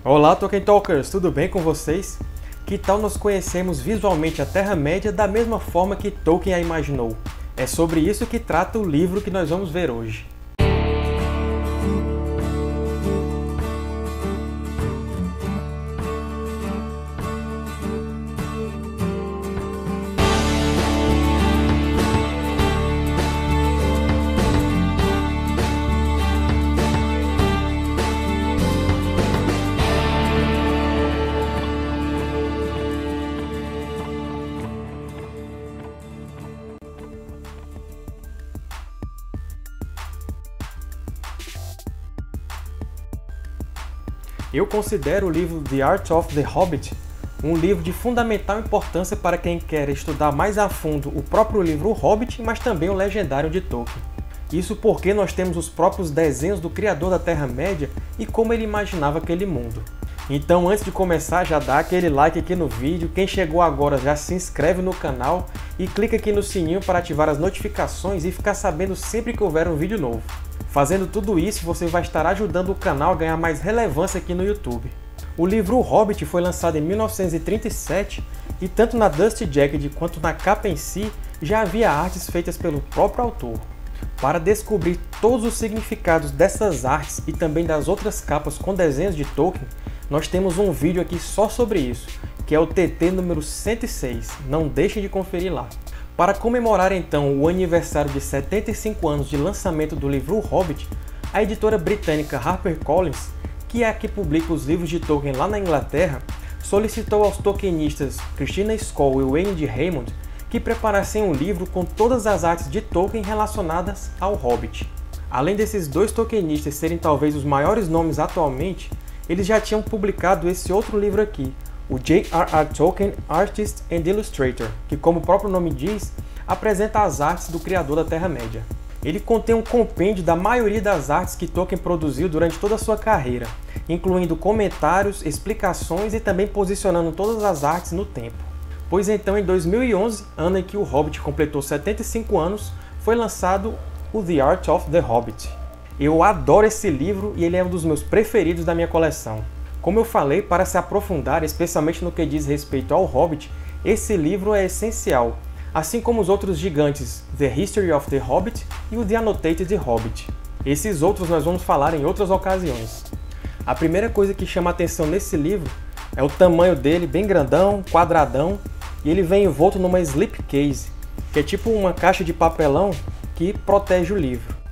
Olá, Tolkien Talkers! Tudo bem com vocês? Que tal nós conhecermos visualmente a Terra-média da mesma forma que Tolkien a imaginou? É sobre isso que trata o livro que nós vamos ver hoje. Eu considero o livro The Art of the Hobbit um livro de fundamental importância para quem quer estudar mais a fundo o próprio livro O Hobbit, mas também o Legendário de Tolkien. Isso porque nós temos os próprios desenhos do criador da Terra-média e como ele imaginava aquele mundo. Então, antes de começar, já dá aquele like aqui no vídeo, quem chegou agora já se inscreve no canal e clica aqui no sininho para ativar as notificações e ficar sabendo sempre que houver um vídeo novo. Fazendo tudo isso, você vai estar ajudando o canal a ganhar mais relevância aqui no YouTube. O livro O Hobbit foi lançado em 1937 e tanto na Dusty Jacket quanto na capa em si já havia artes feitas pelo próprio autor. Para descobrir todos os significados dessas artes e também das outras capas com desenhos de Tolkien, nós temos um vídeo aqui só sobre isso, que é o TT número 106, não deixem de conferir lá. Para comemorar então o aniversário de 75 anos de lançamento do livro O Hobbit, a editora britânica HarperCollins, que é a que publica os livros de Tolkien lá na Inglaterra, solicitou aos tolkienistas Christina Scoll e Wayne D. Raymond que preparassem um livro com todas as artes de Tolkien relacionadas ao Hobbit. Além desses dois tolkienistas serem talvez os maiores nomes atualmente, eles já tinham publicado esse outro livro aqui, o J.R.R. Tolkien Artist and Illustrator, que, como o próprio nome diz, apresenta as artes do criador da Terra-média. Ele contém um compêndio da maioria das artes que Tolkien produziu durante toda a sua carreira, incluindo comentários, explicações e também posicionando todas as artes no tempo. Pois então, em 2011, ano em que o Hobbit completou 75 anos, foi lançado o The Art of the Hobbit. Eu adoro esse livro e ele é um dos meus preferidos da minha coleção. Como eu falei, para se aprofundar, especialmente no que diz respeito ao Hobbit, esse livro é essencial, assim como os outros gigantes The History of the Hobbit e o The Annotated Hobbit. Esses outros nós vamos falar em outras ocasiões. A primeira coisa que chama a atenção nesse livro é o tamanho dele, bem grandão, quadradão, e ele vem envolto numa slipcase, que é tipo uma caixa de papelão que protege o livro.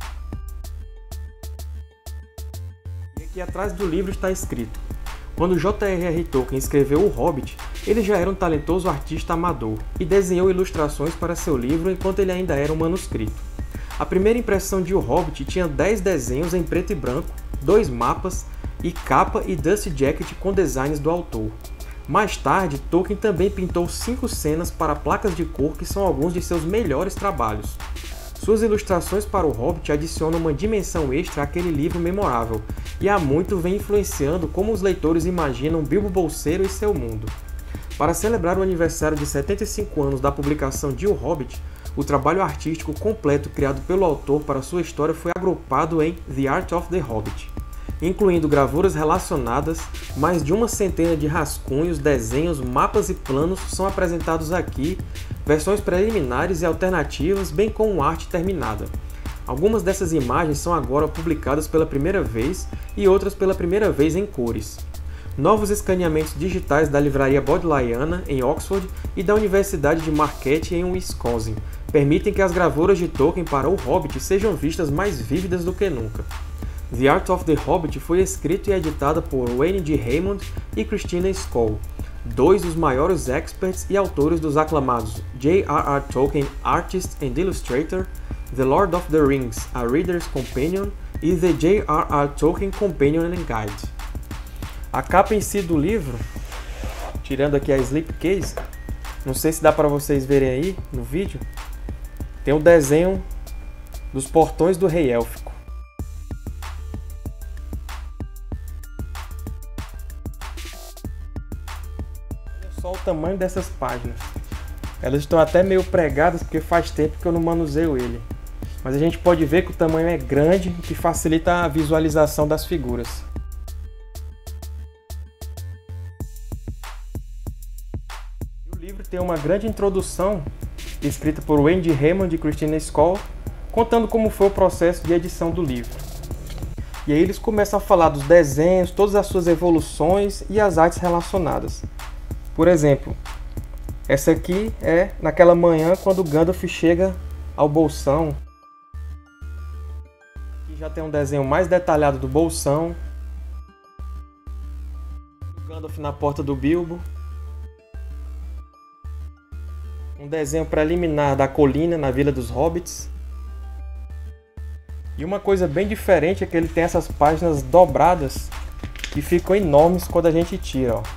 E atrás do livro está escrito: quando J.R.R. Tolkien escreveu O Hobbit, ele já era um talentoso artista amador e desenhou ilustrações para seu livro enquanto ele ainda era um manuscrito. A primeira impressão de O Hobbit tinha 10 desenhos em preto e branco, 2 mapas e capa e Dusty Jacket com designs do autor. Mais tarde, Tolkien também pintou 5 cenas para placas de cor que são alguns de seus melhores trabalhos. Suas ilustrações para o Hobbit adicionam uma dimensão extra àquele livro memorável, e há muito vem influenciando como os leitores imaginam Bilbo Bolseiro e seu mundo. Para celebrar o aniversário de 75 anos da publicação de O Hobbit, o trabalho artístico completo criado pelo autor para sua história foi agrupado em The Art of the Hobbit, incluindo gravuras relacionadas, mais de uma centena de rascunhos, desenhos, mapas e planos são apresentados aqui, versões preliminares e alternativas, bem como arte terminada. Algumas dessas imagens são agora publicadas pela primeira vez e outras pela primeira vez em cores. Novos escaneamentos digitais da livraria Bodleiana, em Oxford, e da Universidade de Marquette, em Wisconsin, permitem que as gravuras de Tolkien para O Hobbit sejam vistas mais vívidas do que nunca. The Art of the Hobbit foi escrito e editado por Wayne D. Raymond e Christina Scoll, dois dos maiores experts e autores dos aclamados J.R.R. Tolkien Artist and Illustrator, The Lord of the Rings, A Reader's Companion e The J.R.R. Tolkien Companion and Guide. A capa em si do livro, tirando aqui a slipcase, não sei se dá para vocês verem aí no vídeo, tem o desenho dos portões do Rei Élfico. Só o tamanho dessas páginas. Elas estão até meio pregadas porque faz tempo que eu não manuseio ele. Mas a gente pode ver que o tamanho é grande, o que facilita a visualização das figuras. livro tem uma grande introdução, escrita por Wendy Hammond e Christina Scoll, contando como foi o processo de edição do livro. E aí eles começam a falar dos desenhos, todas as suas evoluções e as artes relacionadas. Por exemplo, essa aqui é naquela manhã quando Gandalf chega ao Bolsão. Aqui já tem um desenho mais detalhado do Bolsão. O Gandalf na porta do Bilbo. Um desenho preliminar da colina na Vila dos Hobbits. E uma coisa bem diferente é que ele tem essas páginas dobradas que ficam enormes quando a gente tira, ó.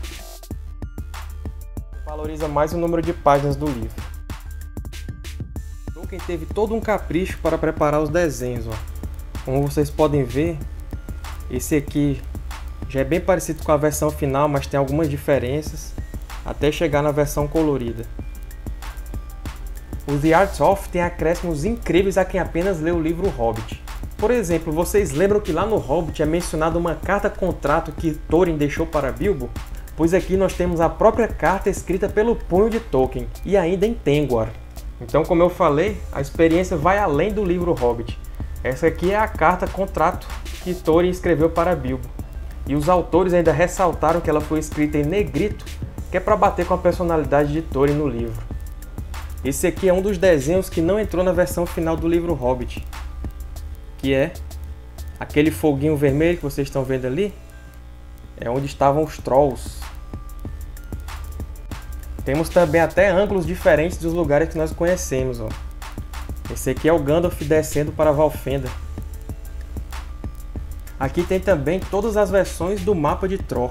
Valoriza mais o número de páginas do livro. Tolkien teve todo um capricho para preparar os desenhos, ó. Como vocês podem ver, esse aqui já é bem parecido com a versão final, mas tem algumas diferenças até chegar na versão colorida. O The Art of tem acréscimos incríveis a quem apenas lê o livro Hobbit. Por exemplo, vocês lembram que lá no Hobbit é mencionada uma carta-contrato que Thorin deixou para Bilbo? Pois aqui nós temos a própria carta escrita pelo punho de Tolkien, e ainda em Tengwar. Então, como eu falei, a experiência vai além do livro Hobbit. Essa aqui é a carta-contrato que Thorin escreveu para Bilbo. E os autores ainda ressaltaram que ela foi escrita em negrito, que é para bater com a personalidade de Thorin no livro. Esse aqui é um dos desenhos que não entrou na versão final do livro Hobbit, que é aquele foguinho vermelho que vocês estão vendo ali, é onde estavam os Trolls. Temos também até ângulos diferentes dos lugares que nós conhecemos, ó. Esse aqui é o Gandalf descendo para Valfenda. Aqui tem também todas as versões do mapa de Tror.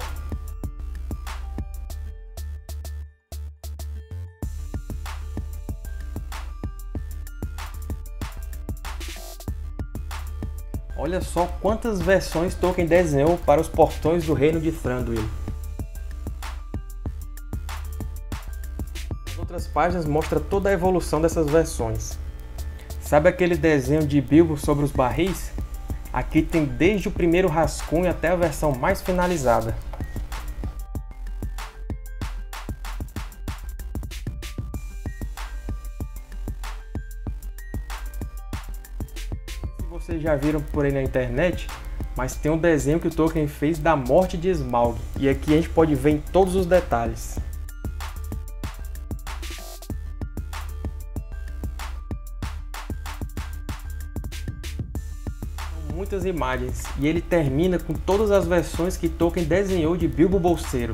Olha só quantas versões Tolkien desenhou para os portões do reino de Thranduil. As outras páginas mostram toda a evolução dessas versões. Sabe aquele desenho de Bilbo sobre os barris? Aqui tem desde o primeiro rascunho até a versão mais finalizada. Vocês já viram por aí na internet, mas tem um desenho que o Tolkien fez da morte de Smaug, e aqui a gente pode ver em todos os detalhes. São muitas imagens, e ele termina com todas as versões que Tolkien desenhou de Bilbo Bolseiro.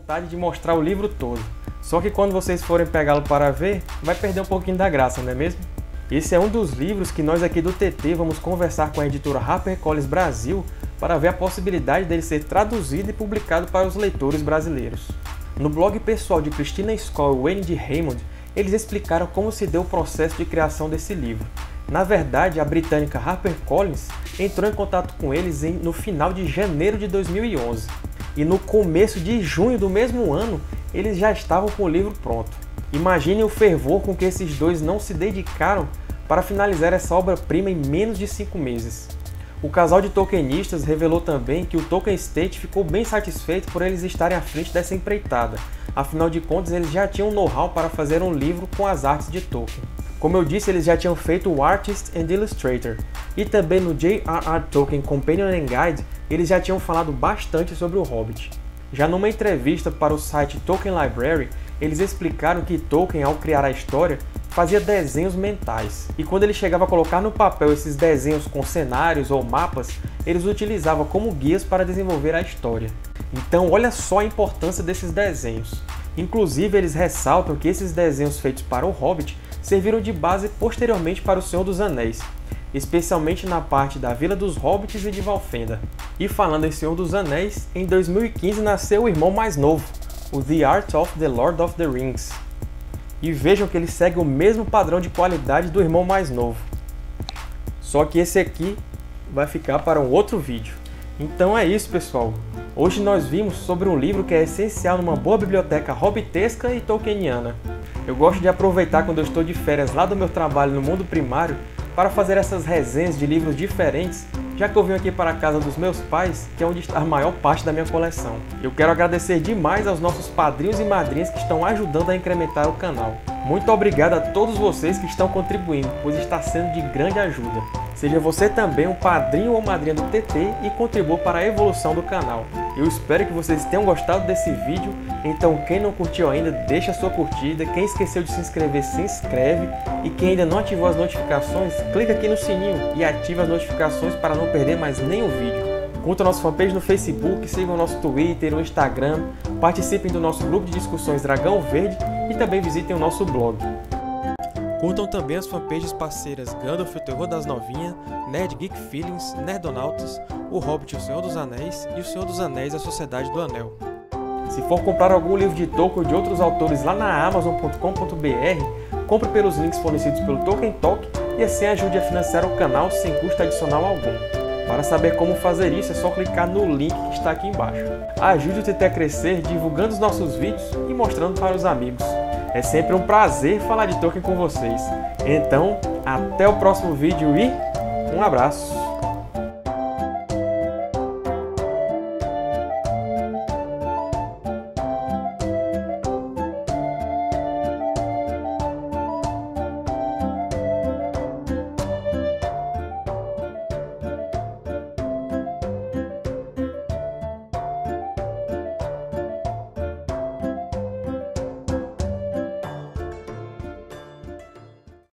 vontade de mostrar o livro todo. Só que quando vocês forem pegá-lo para ver, vai perder um pouquinho da graça, não é mesmo? Esse é um dos livros que nós aqui do TT vamos conversar com a editora HarperCollins Brasil para ver a possibilidade dele ser traduzido e publicado para os leitores brasileiros. No blog pessoal de Christina Scoll e Wayne D. Raymond, eles explicaram como se deu o processo de criação desse livro. Na verdade, a britânica HarperCollins entrou em contato com eles no final de janeiro de 2011. E no começo de junho do mesmo ano, eles já estavam com o livro pronto. Imaginem o fervor com que esses dois não se dedicaram para finalizar essa obra-prima em menos de 5 meses. O casal de tolkienistas revelou também que o Tolkien Estate ficou bem satisfeito por eles estarem à frente dessa empreitada. Afinal de contas, eles já tinham know-how para fazer um livro com as artes de Tolkien. Como eu disse, eles já tinham feito o Artist and Illustrator, e também no J.R.R. Tolkien Companion and Guide, eles já tinham falado bastante sobre o Hobbit. Já numa entrevista para o site Tolkien Library, eles explicaram que Tolkien, ao criar a história, fazia desenhos mentais, e quando ele chegava a colocar no papel esses desenhos com cenários ou mapas, eles utilizavam como guias para desenvolver a história. Então olha só a importância desses desenhos. Inclusive eles ressaltam que esses desenhos feitos para o Hobbit serviram de base posteriormente para o Senhor dos Anéis, especialmente na parte da Vila dos Hobbits e de Valfenda. E falando em Senhor dos Anéis, em 2015 nasceu o irmão mais novo, o The Art of the Lord of the Rings. E vejam que ele segue o mesmo padrão de qualidade do irmão mais novo. Só que esse aqui vai ficar para um outro vídeo. Então é isso, pessoal. Hoje nós vimos sobre um livro que é essencial numa boa biblioteca hobbitesca e tolkieniana. Eu gosto de aproveitar quando eu estou de férias lá do meu trabalho no mundo primário para fazer essas resenhas de livros diferentes, já que eu venho aqui para a casa dos meus pais, que é onde está a maior parte da minha coleção. Eu quero agradecer demais aos nossos padrinhos e madrinhas que estão ajudando a incrementar o canal. Muito obrigado a todos vocês que estão contribuindo, pois está sendo de grande ajuda. Seja você também um padrinho ou madrinha do TT e contribua para a evolução do canal. Eu espero que vocês tenham gostado desse vídeo, então quem não curtiu ainda, deixa a sua curtida, quem esqueceu de se inscrever, se inscreve, e quem ainda não ativou as notificações, clica aqui no sininho e ativa as notificações para não perder mais nenhum vídeo. Curtam a nossa fanpage no Facebook, sigam o nosso Twitter, o Instagram, participem do nosso grupo de discussões Dragão Verde e também visitem o nosso blog. Curtam também as fanpages parceiras Gandalf, o Terror das Novinhas, Nerd Geek Feelings, Nerdonautas, o Hobbit, o Senhor dos Anéis e o Senhor dos Anéis, a Sociedade do Anel. Se for comprar algum livro de Tolkien ou de outros autores lá na Amazon.com.br, compre pelos links fornecidos pelo Tolkien Talk e assim ajude a financiar o canal sem custo adicional algum. Para saber como fazer isso é só clicar no link que está aqui embaixo. Ajude o TT a crescer divulgando os nossos vídeos e mostrando para os amigos. É sempre um prazer falar de Tolkien com vocês. Então, até o próximo vídeo e um abraço!